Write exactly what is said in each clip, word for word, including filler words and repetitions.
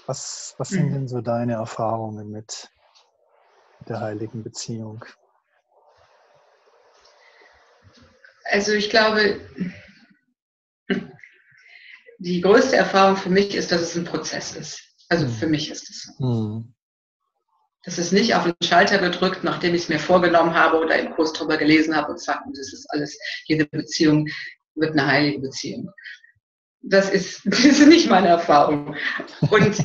Was, was sind Mhm. denn so deine Erfahrungen mit der heiligen Beziehung? Also ich glaube, die größte Erfahrung für mich ist, dass es ein Prozess ist. Also für Hm. mich ist es so. Hm. Das ist nicht auf den Schalter gedrückt, nachdem ich es mir vorgenommen habe oder im Kurs drüber gelesen habe und zack, das ist alles, jede Beziehung wird eine heilige Beziehung. Das ist, das ist nicht meine Erfahrung. Und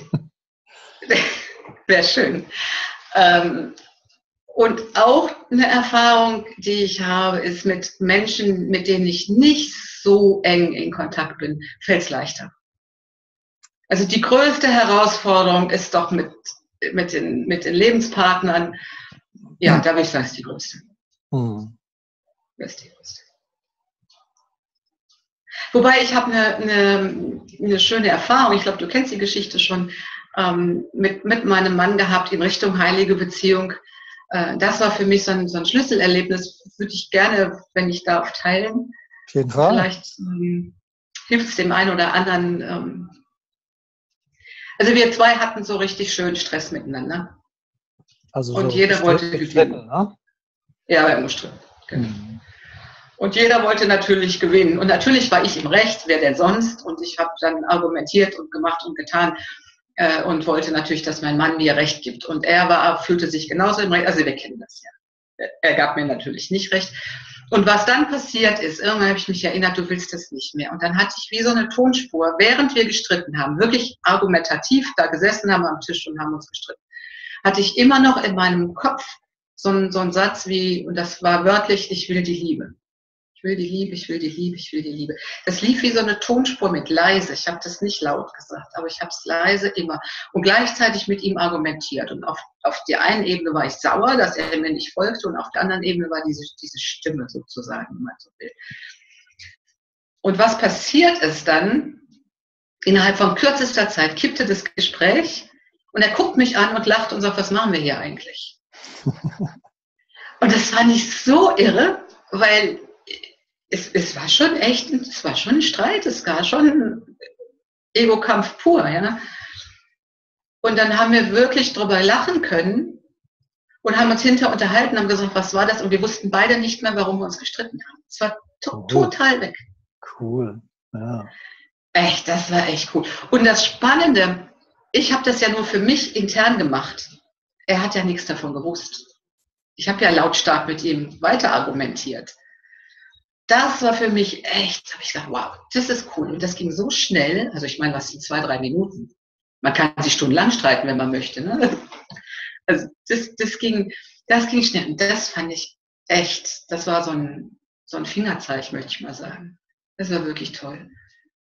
wäre schön. Ähm, und auch eine Erfahrung, die ich habe, ist mit Menschen, mit denen ich nicht so eng in Kontakt bin, fällt es leichter. Also die größte Herausforderung ist doch mit, mit, den, mit den Lebenspartnern. Ja, da würde ich sagen, ist die größte. Hm. Das ist die größte. Wobei ich habe eine, eine, eine schöne Erfahrung, ich glaube, du kennst die Geschichte schon, ähm, mit, mit meinem Mann gehabt in Richtung heilige Beziehung. Äh, das war für mich so ein, so ein Schlüsselerlebnis, würde ich gerne, wenn ich darf, teilen. Auf jeden Fall. Vielleicht ähm, hilft es dem einen oder anderen. Ähm, also wir zwei hatten so richtig schön Stress miteinander. Also Und so jeder wollte gestritten, gestritten, gewinnen. ne? Ja, wir haben gestritten. Genau. Hm. Und jeder wollte natürlich gewinnen. Und natürlich war ich im Recht, wer denn sonst? Und ich habe dann argumentiert und gemacht und getan äh, und wollte natürlich, dass mein Mann mir Recht gibt. Und er war, fühlte sich genauso im Recht. Also wir kennen das ja. Er gab mir natürlich nicht Recht. Und was dann passiert ist, irgendwann habe ich mich erinnert, du willst das nicht mehr. Und dann hatte ich wie so eine Tonspur, während wir gestritten haben, wirklich argumentativ da gesessen haben am Tisch und haben uns gestritten, hatte ich immer noch in meinem Kopf so einen, so einen Satz wie, und das war wörtlich, ich will die Liebe. Ich will die Liebe, ich will die Liebe, ich will die Liebe. Das lief wie so eine Tonspur mit leise. Ich habe das nicht laut gesagt, aber ich habe es leise immer. Und gleichzeitig mit ihm argumentiert. Und auf, auf der einen Ebene war ich sauer, dass er mir nicht folgte. Und auf der anderen Ebene war diese, diese Stimme sozusagen, wenn man so will. Und was passiert ist dann, innerhalb von kürzester Zeit kippte das Gespräch. Und er guckt mich an und lacht und sagt, was machen wir hier eigentlich? Und das war nicht so irre, weil Es, es war schon echt, es war schon ein Streit, es war schon ein Ego-Kampf pur, ja. Und dann haben wir wirklich drüber lachen können und haben uns hinterher unterhalten, haben gesagt, was war das? Und wir wussten beide nicht mehr, warum wir uns gestritten haben. Es war to- Cool. total weg. Cool. Ja. Echt, das war echt cool. Und das Spannende, ich habe das ja nur für mich intern gemacht. Er hat ja nichts davon gewusst. Ich habe ja lautstark mit ihm weiter argumentiert. Das war für mich echt, habe ich gedacht, wow, das ist cool. Und das ging so schnell, also ich meine, was sind zwei, drei Minuten? Man kann sich stundenlang streiten, wenn man möchte. Ne? Also das, das, ging, das ging schnell. Und das fand ich echt, das war so ein, so ein Fingerzeig, möchte ich mal sagen. Das war wirklich toll.